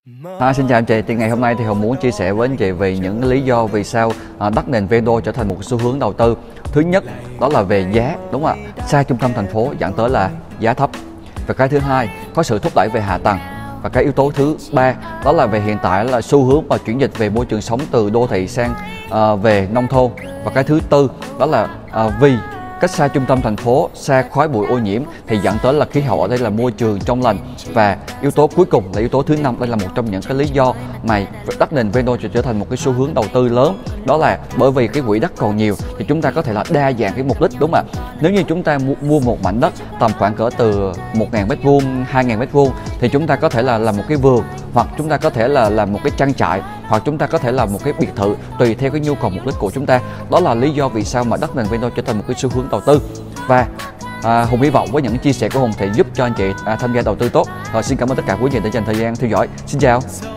Xin chào anh chị. Thì ngày hôm nay thì Hùng muốn chia sẻ với anh chị về những lý do vì sao đất nền ven đô trở thành một xu hướng đầu tư. Thứ nhất đó là về giá, đúng không ạ? Xa trung tâm thành phố dẫn tới là giá thấp. Và cái thứ hai có sự thúc đẩy về hạ tầng. Và cái yếu tố thứ ba đó là về hiện tại là xu hướng và chuyển dịch về môi trường sống từ đô thị sang về nông thôn. Và cái thứ tư đó là vì cách xa trung tâm thành phố, xa khói bụi ô nhiễm thì dẫn tới là khí hậu ở đây là môi trường trong lành. Và yếu tố cuối cùng là yếu tố thứ năm, đây là một trong những cái lý do mà đất nền ven đô trở thành một cái xu hướng đầu tư lớn. Đó là bởi vì cái quỹ đất còn nhiều thì chúng ta có thể là đa dạng cái mục đích, đúng không ạ? Nếu như chúng ta mua một mảnh đất tầm khoảng cỡ từ 1.000 m², 2.000 m² thì chúng ta có thể là làm một cái vườn, hoặc chúng ta có thể là làm một cái trang trại, hoặc chúng ta có thể làm một cái biệt thự tùy theo cái nhu cầu mục đích của chúng ta. Đó là lý do vì sao mà đất nền ven đô trở thành một cái xu hướng đầu tư. Và Hùng hy vọng với những chia sẻ của Hùng thì giúp cho anh chị tham gia đầu tư tốt. Xin cảm ơn tất cả quý vị đã dành thời gian theo dõi. Xin chào.